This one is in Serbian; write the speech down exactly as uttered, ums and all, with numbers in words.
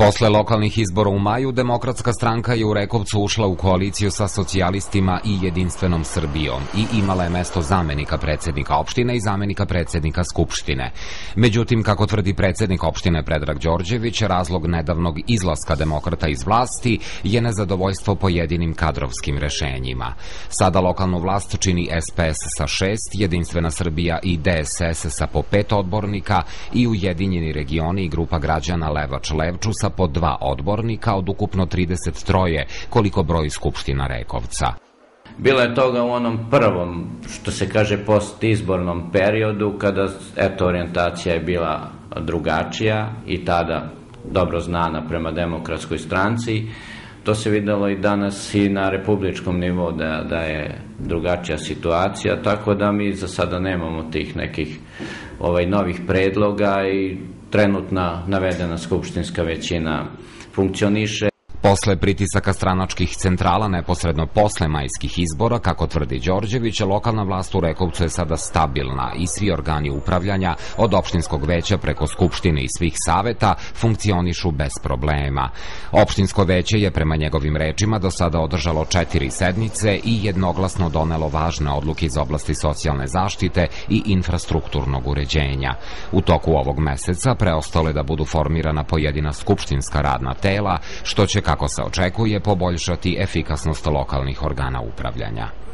Posle lokalnih izbora u maju, Demokratska stranka je u Rekovcu ušla u koaliciju sa socijalistima i Jedinstvenom Srbijom i imala je mesto zamenika predsednika opštine i zamenika predsednika Skupštine. Međutim, kako tvrdi predsednik opštine Predrag Đorđević, razlog nedavnog izlaska demokrata iz vlasti je nezadovoljstvo pojedinim kadrovskim rešenjima. Sada lokalnu vlast čini S P S sa šest, Jedinstvena Srbija i D S S sa po pet odbornika i Ujedinjeni regioni i grupa građana Levač Levču sa po dva odbornika od ukupno trideset tri, koliko broji Skupština Rekovca. Bilo je toga u onom prvom, što se kaže, postizbornom periodu, kada, eto, orijentacija je bila drugačija i tada dobro znana prema Demokratskoj stranci. To se videlo i danas i na republičkom nivou da, da je drugačija situacija, tako da mi za sada nemamo tih nekih ovaj, novih predloga i trenutna navedena skupštinska većina funkcioniše. Posle pritisaka stranačkih centrala neposredno posle majskih izbora, kako tvrdi Đorđević, lokalna vlast u Rekovcu je sada stabilna i svi organi upravljanja, od opštinskog veća preko skupštine i svih saveta, funkcionišu bez problema. Opštinsko veće je prema njegovim rečima do sada održalo četiri sednice i jednoglasno donelo važne odluke iz oblasti socijalne zaštite i infrastrukturnog uređenja. U toku ovog meseca preostalo je da budu formirana pojedina skupštinska radna tela, što će, kako se očekuje, poboljšati efikasnost lokalnih organa upravljanja.